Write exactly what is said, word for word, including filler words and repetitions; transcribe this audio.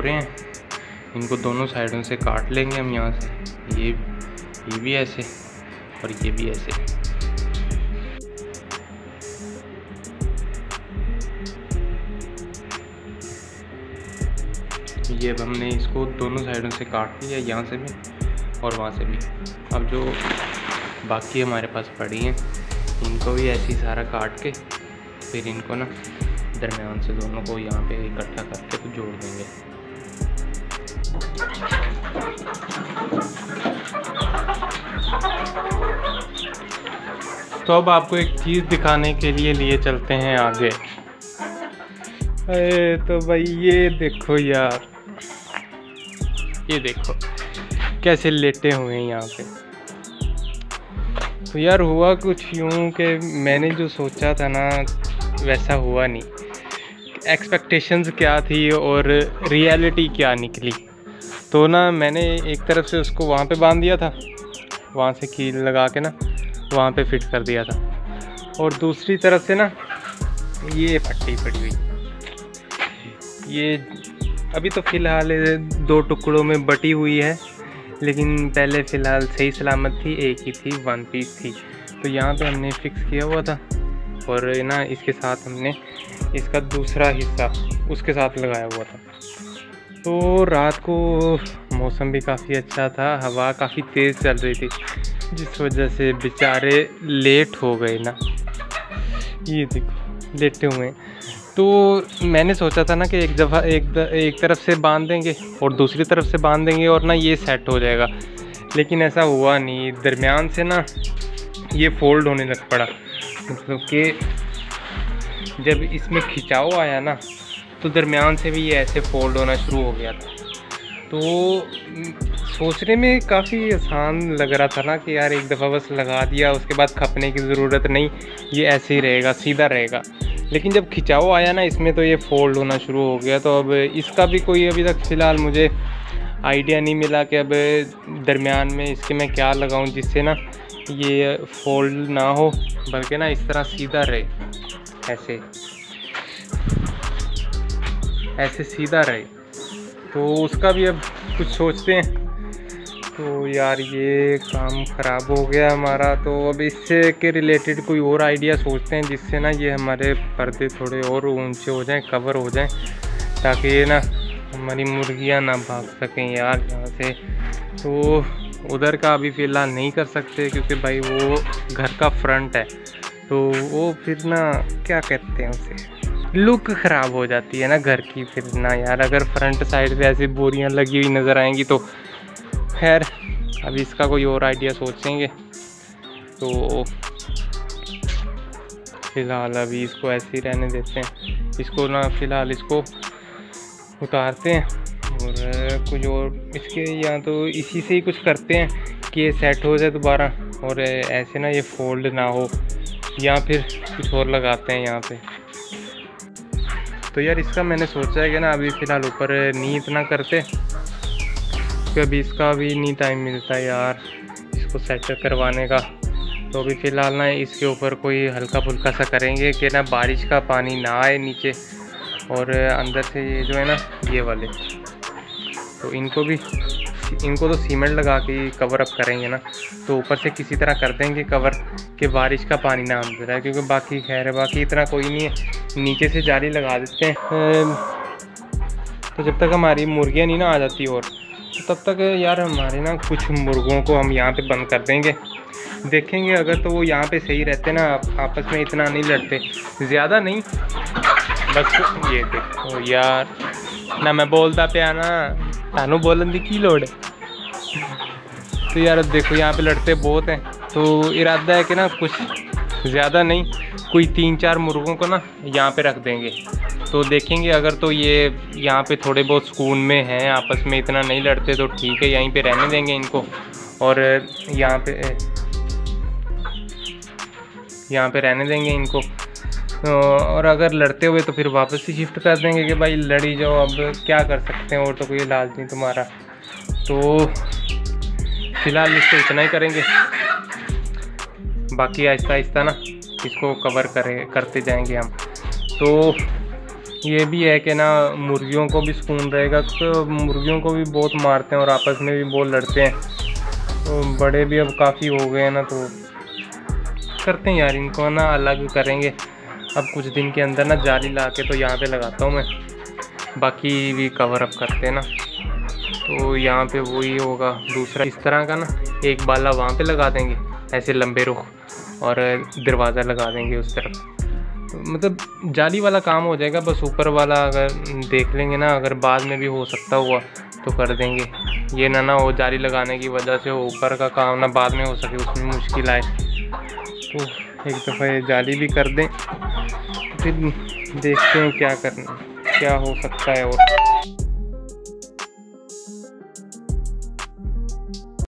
रहे हैं, इनको दोनों साइडों से काट लेंगे हम यहाँ से। ये ये भी ऐसे और ये भी ऐसे। ये अब हमने इसको दोनों साइडों से काट लिया, यहाँ से भी और वहाँ से भी। अब जो बाकी हमारे पास पड़ी हैं इनको भी ऐसे ही सारा काट के फिर इनको ना दरमियान से दोनों को यहाँ पे इकट्ठा करके तो जोड़ देंगे। तो अब आपको एक चीज़ दिखाने के लिए लिए चलते हैं आगे। अरे तो भाई ये देखो यार, ये देखो कैसे लेटे हुए हैं यहाँ पे। तो यार हुआ कुछ यूँ कि मैंने जो सोचा था ना वैसा हुआ नहीं। एक्सपेक्टेशंस क्या थी और रियलिटी क्या निकली। तो ना मैंने एक तरफ से उसको वहाँ पे बांध दिया था, वहाँ से कील लगा के ना वहाँ पे फिट कर दिया था, और दूसरी तरफ से ना ये पट्टी पड़ी हुई। ये अभी तो फ़िलहाल दो टुकड़ों में बटी हुई है, लेकिन पहले फ़िलहाल सही सलामत थी, एक ही थी, वन पीस थी। तो यहाँ पे हमने फिक्स किया हुआ था और ना इसके साथ हमने इसका दूसरा हिस्सा उसके साथ लगाया हुआ था। तो रात को मौसम भी काफ़ी अच्छा था, हवा काफ़ी तेज़ चल रही थी, जिस वजह से बेचारे लेट हो गए ना। ये देखो लेटे हुए। तो मैंने सोचा था ना कि एक दफ़ा एक द, एक तरफ से बांध देंगे और दूसरी तरफ से बांध देंगे और ना ये सेट हो जाएगा, लेकिन ऐसा हुआ नहीं। दरमियान से ना ये फोल्ड होने लग पड़ा, मतलब कि जब इसमें खिंचाव आया ना तो दरमियान से भी ये ऐसे फोल्ड होना शुरू हो गया था। तो सोचने में काफ़ी आसान लग रहा था ना कि यार एक दफ़ा बस लगा दिया, उसके बाद खपने की ज़रूरत नहीं, ये ऐसे ही रहेगा, सीधा रहेगा। लेकिन जब खिंचाव आया ना इसमें तो ये फोल्ड होना शुरू हो गया। तो अब इसका भी कोई अभी तक फ़िलहाल मुझे आइडिया नहीं मिला कि अब दरमियान में इसके मैं क्या लगाऊं जिससे ना ये फोल्ड ना हो, बल्कि ना इस तरह सीधा रहे, ऐसे ऐसे सीधा रहे। तो उसका भी अब कुछ सोचते हैं। तो यार ये काम ख़राब हो गया हमारा, तो अब इससे के रिलेटेड कोई और आइडिया सोचते हैं जिससे ना ये हमारे पर्दे थोड़े और ऊंचे हो जाएं, कवर हो जाएं, ताकि ये ना हमारी मुर्गियां ना भाग सकें यार यहाँ से। तो उधर का अभी फ़िलहाल नहीं कर सकते क्योंकि भाई वो घर का फ्रंट है, तो वो फिर ना क्या कहते हैं उसे, लुक ख़राब हो जाती है ना घर की फिर ना यार। अगर फ्रंट साइड पे ऐसी बोरियां लगी हुई नज़र आएंगी तो खैर अभी इसका कोई और आइडिया सोचेंगे। तो फ़िलहाल अभी इसको ऐसे ही रहने देते हैं, इसको ना फ़िलहाल इसको उतारते हैं और कुछ और इसके या तो इसी से ही कुछ करते हैं कि ये सेट हो जाए दोबारा और ऐसे ना ये फोल्ड ना हो, या फिर कुछ और लगाते हैं यहाँ पे। तो यार इसका मैंने सोचा है कि ना अभी फ़िलहाल ऊपर नहीं इतना करते, क्योंकि अभी इसका भी नहीं टाइम मिलता है यार इसको सेट करवाने का। तो अभी फ़िलहाल ना इसके ऊपर कोई हल्का फुल्का सा करेंगे कि ना बारिश का पानी ना आए नीचे, और अंदर से ये जो है ना ये वाले, तो इनको भी इनको तो सीमेंट लगा के कवर अप करेंगे ना, तो ऊपर से किसी तरह कर देंगे कवर कि बारिश का पानी ना अंदर आए। क्योंकि बाकी खैर है, बाकी इतना कोई नहीं है, नीचे से जाली लगा देते हैं। तो जब तक हमारी मुर्गियाँ नहीं ना आ जाती और तो तब तक यार हमारे ना कुछ मुर्गों को हम यहाँ पे बंद कर देंगे, देखेंगे अगर तो वो यहाँ पे सही रहते ना, आपस में इतना नहीं लड़ते, ज़्यादा नहीं, बस ये देखो यार ना मैं बोलता पे ना तानू बोलन दी की लोड़ है। तो यार देखो यहाँ पे लड़ते बहुत हैं, तो इरादा है कि ना कुछ ज़्यादा नहीं, कोई तीन चार मुर्गों को ना यहाँ पे रख देंगे। तो देखेंगे अगर तो ये यहाँ पे थोड़े बहुत सुकून में हैं, आपस में इतना नहीं लड़ते, तो ठीक है यहीं पे रहने देंगे इनको, और यहाँ पे यहाँ पे रहने देंगे इनको। और अगर लड़ते हुए तो फिर वापस ही शिफ्ट कर देंगे कि भाई लड़ी जाओ, अब क्या कर सकते हैं, और तो कोई इलाज नहीं तुम्हारा। तो फ़िलहाल इसको इतना ही करेंगे, बाकी आहिस्ता आहिस्ता ना इसको कवर करें करते जाएंगे हम। तो ये भी है कि ना मुर्गियों को भी सुकून रहेगा, तो मुर्गियों को भी बहुत मारते हैं और आपस में भी बहुत लड़ते हैं। तो बड़े भी अब काफ़ी हो गए हैं ना, तो करते हैं यार, इनको ना अलग करेंगे। अब कुछ दिन के अंदर ना जाली ला के तो यहाँ पे लगाता हूँ मैं, बाकी भी कवर अप करते हैं ना। तो यहाँ पे वही होगा दूसरा इस तरह का ना, एक बाला वहाँ पे लगा देंगे ऐसे लंबे रुख, और दरवाज़ा लगा देंगे उस तरफ। तो मतलब जाली वाला काम हो जाएगा, बस ऊपर वाला अगर देख लेंगे ना, अगर बाद में भी हो सकता हुआ तो कर देंगे। ये ना ना वो जाली लगाने की वजह से ऊपर का काम ना बाद में हो सके, उसमें मुश्किल आए। तो एक दफ़ा ये जाली भी कर दें, फिर देखते हैं क्या करना क्या हो सकता है और